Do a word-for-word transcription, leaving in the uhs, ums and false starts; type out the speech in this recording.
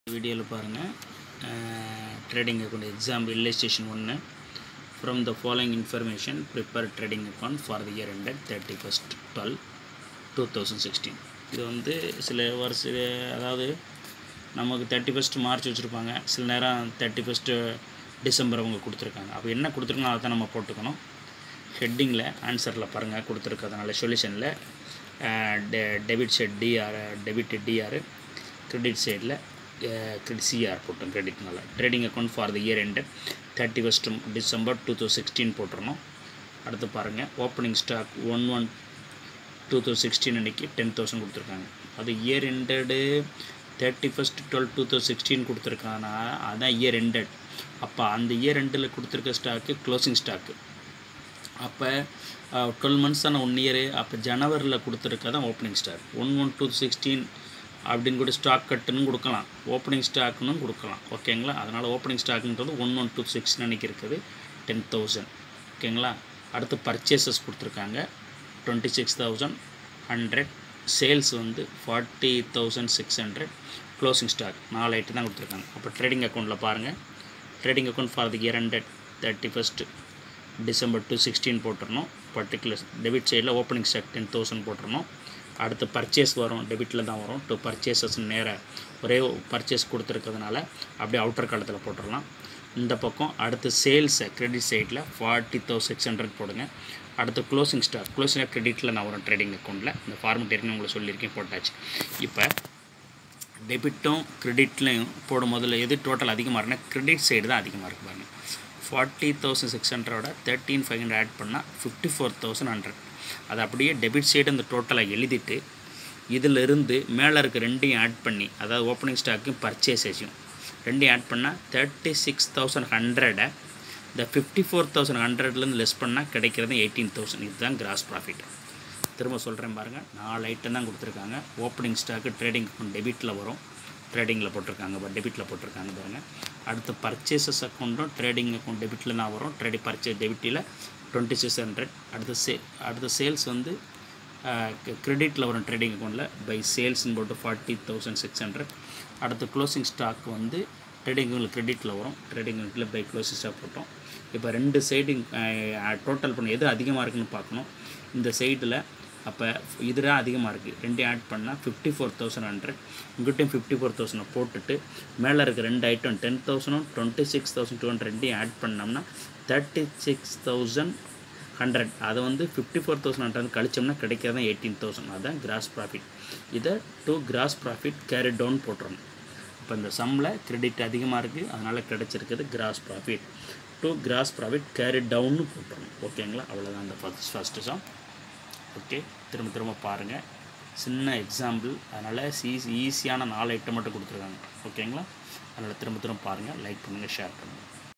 வீடியோவில் பாருங்கள் trading account exam illustration ஒன்று from the following information prepare trading account for the year ended thirty-first twelve two thousand sixteen. இது வந்து சில வருஷ அதாவது நமக்கு தேர்ட்டி ஃபஸ்ட் மார்ச் வச்சுருப்பாங்க, சில நேரம் தேர்ட்டி ஃபஸ்ட்டு டிசம்பர் அவங்க கொடுத்துருக்காங்க. அப்போ என்ன கொடுத்துருக்கோம் அதை தான் நம்ம போட்டுக்கணும். ஹெட்டிங்கில் ஆன்சரில் பாருங்கள் கொடுத்துருக்கிறதுனால சொல்யூஷனில் டெ debit side DR debit DR credit சைடில் கிரெடிட் சிஆர் போட்டோம். கிரெடிட்னால trading account for the year end thirty first December two thousand sixteen போட்டுருணும். அடுத்து பாருங்கள் opening stock one one two thousand sixteen அன்றைக்கி டென் தௌசண்ட் கொடுத்துருக்காங்க. அது year ended thirty first twelve two thousand sixteen கொடுத்துருக்காங்கன்னா அதுதான் இயர் எண்டட். அப்போ அந்த இயர் எண்டில் கொடுத்துருக்க ஸ்டாக்கு க்ளோசிங் ஸ்டாக்கு. அப்போ டுவெல் மந்த்ஸ் தானே ஒன் இயரு. அப்போ ஜனவரியில் கொடுத்துருக்க தான் opening stock. One one two sixteen அப்படின்னு கூட ஸ்டாக் கட்டுன்னு கொடுக்கலாம், ஓப்பனிங் ஸ்டாக்குன்னு கொடுக்கலாம். ஓகேங்களா? அதனால் ஓப்பனிங் ஸ்டாக்குன்றது ஒன் ஒன் டூ சிக்ஸ்டின் அன்றைக்கி இருக்குது டென் தௌசண்ட். ஓகேங்களா? அடுத்து பர்ச்சேசஸ் கொடுத்துருக்காங்க twenty six thousand hundred, sales வந்து forty thousand six hundred, closing stock நாலு ஐட்டம் தான் கொடுத்துருக்காங்க. அப்போ ட்ரேடிங் அக்கௌண்ட்டில் பாருங்கள் trading account for the year hundred thirty first December two sixteen போட்டுருணும். பர்டிகுலர் டெபிட் சைடில் ஓப்பனிங் ஸ்டாக் டென் தௌசண்ட் போட்டுருணும். அடுத்து பர்ச்சேஸ் வரும், டெபிட்டில் தான் வரும். டூ பர்ச்சேசஸ் நேராக ஒரே பர்ச்சேஸ் கொடுத்துருக்கிறதுனால அப்படியே அவுட்டர் காலத்தில் போட்டுடலாம். இந்த பக்கம் அடுத்து சேல்ஸை கிரெடிட் சைடில் ஃபார்ட்டி தௌசண்ட் சிக்ஸ் ஹண்ட்ரட் போடுங்க. அடுத்து க்ளோசிங் ஸ்டாக் க்ளோசிங் கிரெடிட்டில் நான் வரும் ட்ரேடிங் அக்கௌண்ட்டில். இந்த ஃபார்மெட் இருக்குன்னு உங்களுக்கு சொல்லியிருக்கேன், போட்டாச்சு. இப்போ டெபிட்டும் கிரெடிட்லையும் போடும் முதல்ல எது டோட்டல் அதிகமாக இருக்குன்னா கிரெடிட் சைடு தான் அதிகமாக இருக்குது பாருங்கள். ஃபார்ட்டி தௌசண்ட் சிக்ஸ் ஹண்ட்ரடோட தேர்ட்டீன் ஃபைவ் ஹண்ட்ரட் ஆட் பண்ணால் ஃபிஃப்டி ஃபோர் தௌசண்ட் ஹண்ட்ரட். அதை அப்படியே டெபிட் சைடு அந்த டோட்டலை எழுதிட்டு இதிலிருந்து மேலே இருக்க ரெண்டையும் ஆட் பண்ணி, அதாவது ஓப்பனிங் ஸ்டாக்கும் பர்ச்சேஸையும் ரெண்டையும் ஆட் பண்ணால் தேர்ட்டி சிக்ஸ் தௌசண்ட் ஹண்ட்ரடை இந்த ஃபிஃப்டி ஃபோர் தௌசண்ட் ஹண்ட்ரட்லேருந்து லெஸ் பண்ணால் கிடைக்கிறது எயிட்டீன் தௌசண்ட். இதுதான் கிராஸ் ப்ராஃபிட். திரும்ப சொல்கிறேன் பாருங்கள், நாலு ஐட்டம் தான் கொடுத்துருக்காங்க. ஓப்பனிங் ஸ்டாக்கு ட்ரேடிங் அக்கௌண்ட் டெபிட்டில் வரும், ட்ரேடிங்கில் போட்டிருக்காங்க, பட் டெபிட்டில் போட்டிருக்காங்க பாருங்கள். அடுத்து பர்ச்சேசஸ் அக்கௌண்ட்டும் ட்ரேடிங் அக்கௌண்ட் டெபிட்டில் தான் வரும், ட்ரேடிங் பர்ச்சேஸ் டெபிட்டில் டுவெண்ட்டி சிக்ஸ் ஹண்ட்ரட். அடுத்து சே அடுத்த சேல்ஸ் வந்து கிரெடிட்டில் வரும் ட்ரேடிங் அக்கௌண்ட்டில் பை சேல்ஸ்ன்னு போட்டு ஃபார்ட்டி தௌசண்ட் சிக்ஸ் ஹண்ட்ரட். அடுத்து க்ளோசிங் ஸ்டாக் வந்து ட்ரேடிங் அக்கௌண்ட்டில் கிரெடிட்டில் வரும், ட்ரேடிங் அக்கௌண்ட்டில் பை க்ளோசிங் ஸ்டாக் போட்டோம். இப்போ ரெண்டு சைடிங் டோட்டல் பண்ணி எது அதிகமாக இருக்குதுன்னு பார்க்கணும். இந்த சைடில் அப்போ இதுதான் அதிகமாக இருக்குது, ரெண்டையும் ஆட் பண்ணால் ஃபிஃப்டி ஃபோர் தௌசண்ட் ஹண்ட்ரட். இங்கிட்டையும் ஃபிஃப்டி ஃபோர் தௌசண்டை போட்டுட்டு மேலே இருக்க ரெண்டு ஐட்டம் டென் தௌசண்டும் twenty six thousand two hundred ரெண்டையும் ஆட் பண்ணோம்னா தேர்ட்டி சிக்ஸ் தௌசண்ட் ஹண்ட்ரட். அதை வந்து ஃபிஃப்டி ஃபோர் தௌசண்ட் ஹண்ட்ரட் கழிச்சோம்னா கிடைக்கிறது தான் எயிட்டீன் தௌசண்ட். அதுதான் கிராஸ் ப்ராஃபிட். இதை to gross profit carry down போட்டுறணும். இப்போ இந்த சம்மில் கிரெடிட் அதிகமாக இருக்குது, அதனால் கிடச்சிருக்குது gross profit. To gross profit carry டவுன்னு போட்டுறணும். ஓகேங்களா? அவ்வளோதான் அந்த ஃபஸ்ட் ஃபஸ்ட்டு சம். ஓகே, திரும்ப திரும்ப பாருங்கள், சின்ன எக்ஸாம்பிள், அதனால் ஈஸி ஈஸியான நாலு ஐட்டம் மட்டும் கொடுத்துருக்காங்க. ஓகேங்களா? அதனால் திரும்ப திரும்ப பாருங்கள், லைக் பண்ணுங்கள், ஷேர் பண்ணுங்கள்.